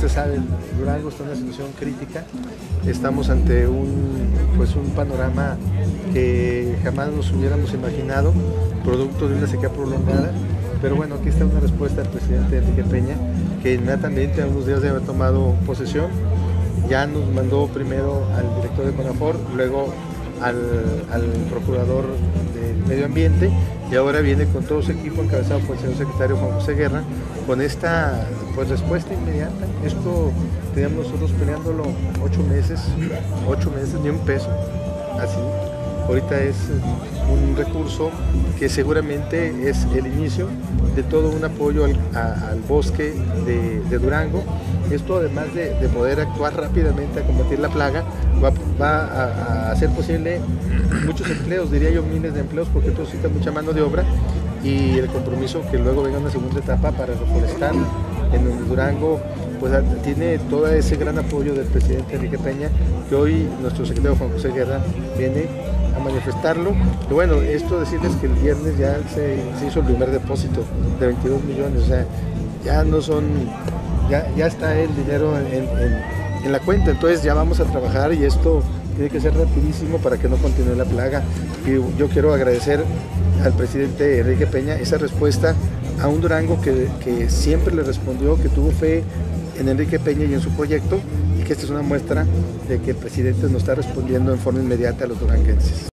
usted sabe, Durango está en una situación crítica. Estamos ante un panorama que jamás nos hubiéramos imaginado, producto de una sequía prolongada. Pero bueno, aquí está una respuesta del presidente Enrique Peña, que inmediatamente, a unos días de haber tomado posesión, ya nos mandó primero al director de CONAFOR, luego al procurador del medio ambiente, y ahora viene con todo su equipo encabezado por el señor secretario Juan José Guerra, con esta respuesta inmediata. Esto teníamos nosotros peleándolo 8 meses, ni un peso, así. Ahorita es un recurso que seguramente es el inicio de todo un apoyo al bosque de Durango. Esto, además de poder actuar rápidamente a combatir la plaga, va a hacer posible muchos empleos, diría yo miles de empleos, porque esto necesita mucha mano de obra, y el compromiso que luego venga una segunda etapa para reforestar, en donde Durango pues tiene todo ese gran apoyo del presidente Enrique Peña, que hoy nuestro secretario Juan José Guerra viene a manifestarlo. Y bueno, esto decirles que el viernes ya se hizo el primer depósito de 22 millones, o sea, ya no son, ya está el dinero en la cuenta, entonces ya vamos a trabajar, y esto tiene que ser rapidísimo para que no continúe la plaga. Y yo quiero agradecer al presidente Enrique Peña esa respuesta a un Durango que siempre le respondió, que tuvo fe en Enrique Peña y en su proyecto, y que esta es una muestra de que el presidente nos está respondiendo en forma inmediata a los duranguenses.